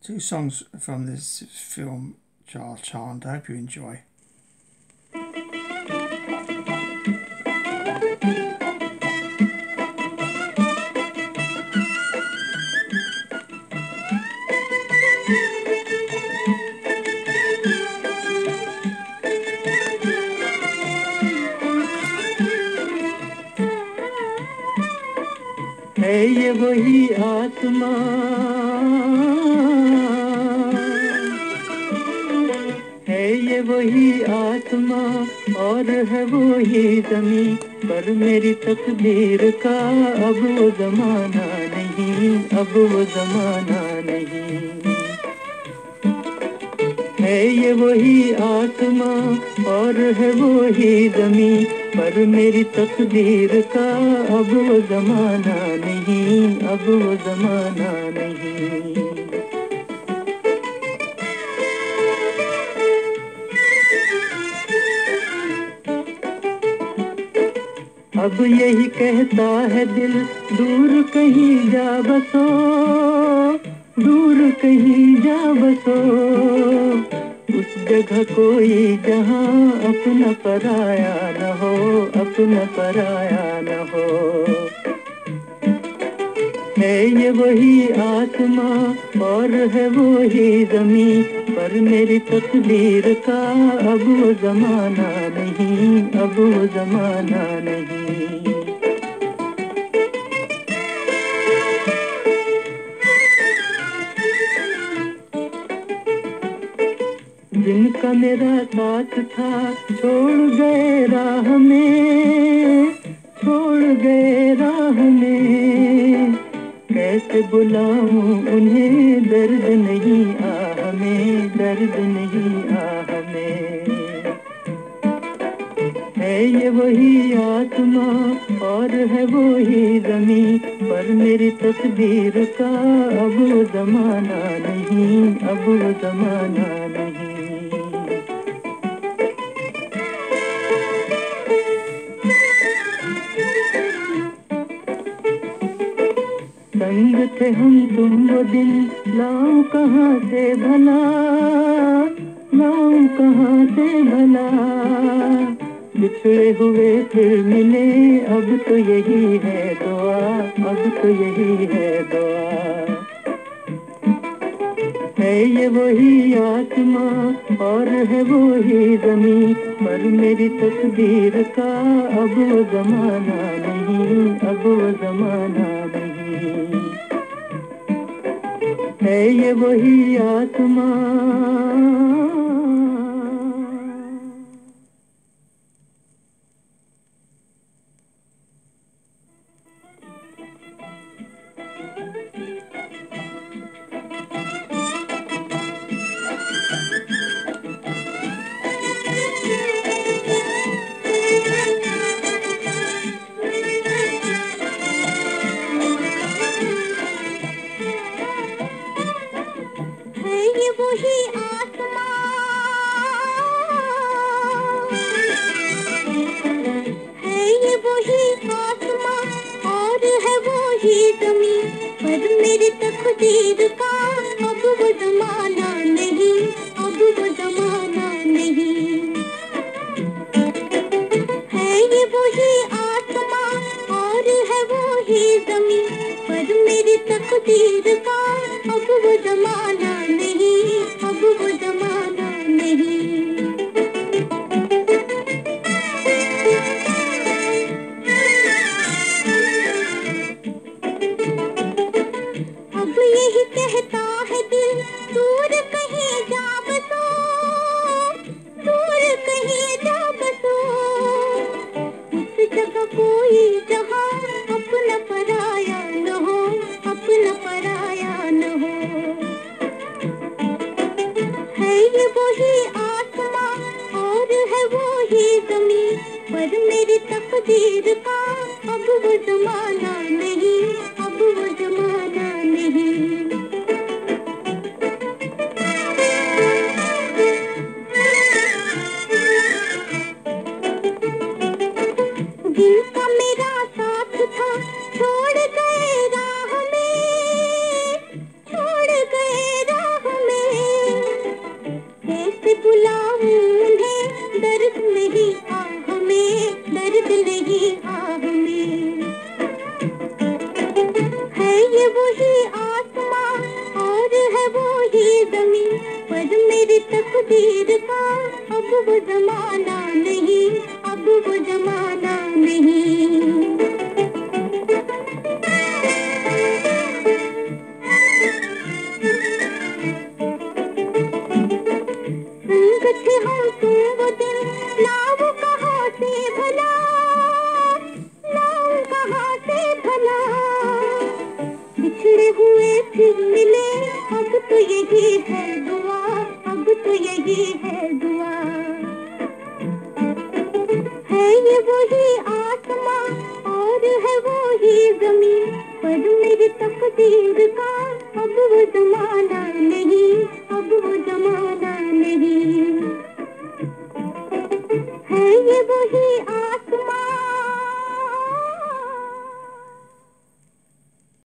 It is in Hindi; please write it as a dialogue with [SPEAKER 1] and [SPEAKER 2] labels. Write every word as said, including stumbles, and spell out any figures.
[SPEAKER 1] Two songs from this film, Child Chant. I hope you enjoy.
[SPEAKER 2] है ये वही आसमां, है ये वही आसमां और है वही ज़मीं, पर मेरी तकदीर का अब वो ज़माना नहीं, अब वो ज़माना नहीं। है ये वही आसमां और है वही ज़मीं, पर मेरी तकदीर का अब वो ज़माना नहीं, अब वो ज़माना नहीं। अब यही कहता है दिल, दूर कहीं जा बसो, दूर कहीं जा बसो, उस जगह कोई जहां अपना पराया न हो, अपना पराया न हो। है ये वही आसमां और है वही ज़मीं, पर मेरी तकदीर का अब वो ज़माना नहीं, अब वो ज़माना नहीं। जिनका मेरा साथ था छोड़ गए राह में, छोड़ गए राह में, कैसे बुलाऊं उन्हें, दर्द नहीं आह में, दर्द नहीं आह में। है ये वही आसमां और है वही ज़मीं, पर मेरी तकदीर का अब वो ज़माना नहीं, अब वो ज़माना नहीं। संग थे हम तुम वो दिन, लाऊं कहाँ से भला, लाऊं कहाँ से भला, बिछड़े हुए फिर मिले, अब तो यही है दुआ, अब तो यही है दुआ। है ये वही आसमां और है वही ज़मीं, पर मेरी तकदीर का अब वो ज़माना नहीं, अब वो ज़माना नहीं। है ये वही आसमां। पर मेरी तकदीर का अब वो ज़माना नहीं, अब वो ज़माना नहीं। है ये वही आसमां और है वही ज़मीं, पर मेरी तकदीर का अब वो ज़माना नहीं, अब वो ज़माना नहीं। यही कहता है दिल, दूर कहीं जा बसो, दूर कहीं जा बसो, उस जगह कोई जहां अपना पराया न हो, अपना पराया न हो। है ये वही आसमां और है वही ज़मीं, पर मेरी तकदीर का अब वो ज़माना नहीं, अब वो ज़माना नहीं। जिनका मेरा साथ था छोड़ गए राह में, छोड़ गए राह तकदीर का, अब वो जमाना नहीं, अब वो जमाना नहीं। संग थे हम तुम वो दिन, नाव कहाँ से भला, नाव कहाँ से भला। बिछड़े हुए फिर मिले, अब तो यही है दुआ, अब तो यही है दुआ। है ये वही आसमां और है वही जमीन, पर मेरी तकदीर का अब वो जमाना नहीं, अब वो जमाना नहीं। है ये वही